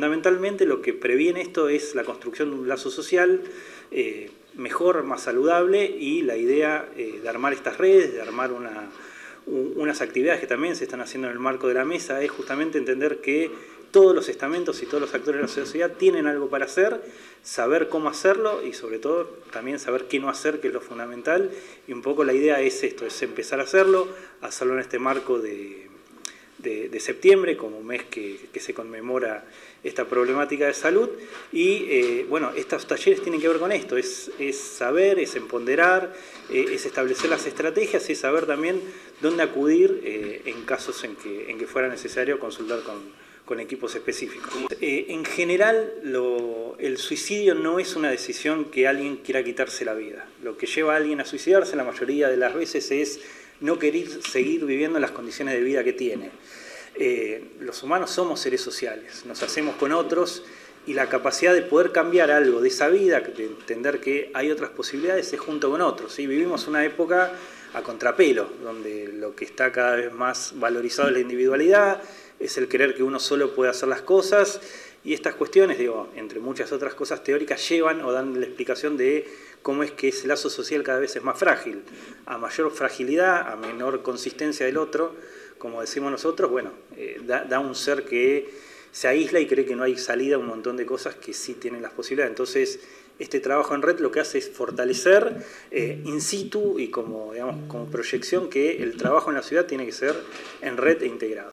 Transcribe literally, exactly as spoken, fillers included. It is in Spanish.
fundamentalmente lo que previene esto es la construcción de un lazo social eh, mejor, más saludable, y la idea eh, de armar estas redes, de armar una, un, unas actividades que también se están haciendo en el marco de la mesa, es justamente entender que todos los estamentos y todos los actores de la sociedad tienen algo para hacer, saber cómo hacerlo y sobre todo también saber qué no hacer, que es lo fundamental. Y un poco la idea es esto, es empezar a hacerlo, hacerlo en este marco de, de, de septiembre, como mes que, que se conmemora esta problemática de salud. Y eh, bueno, estos talleres tienen que ver con esto, es, es saber, es empoderar, eh, es establecer las estrategias y es saber también dónde acudir eh, en casos en que, en que fuera necesario consultar con con equipos específicos. Eh, en general, lo, el suicidio no es una decisión que alguien quiera quitarse la vida. Lo que lleva a alguien a suicidarse la mayoría de las veces es no querer seguir viviendo en las condiciones de vida que tiene. Eh, los humanos somos seres sociales, nos hacemos con otros y la capacidad de poder cambiar algo de esa vida, de entender que hay otras posibilidades, es junto con otros. ¿Sí? Vivimos una época a contrapelo, donde lo que está cada vez más valorizado es la individualidad, es el creer que uno solo puede hacer las cosas, y estas cuestiones, digo, entre muchas otras cosas teóricas, llevan o dan la explicación de cómo es que ese lazo social cada vez es más frágil. A mayor fragilidad, a menor consistencia del otro, como decimos nosotros, bueno, eh, da, da un ser que se aísla y cree que no hay salida a un montón de cosas que sí tienen las posibilidades. Entonces, este trabajo en red lo que hace es fortalecer eh, in situ y como, digamos, como proyección que el trabajo en la ciudad tiene que ser en red e integrado.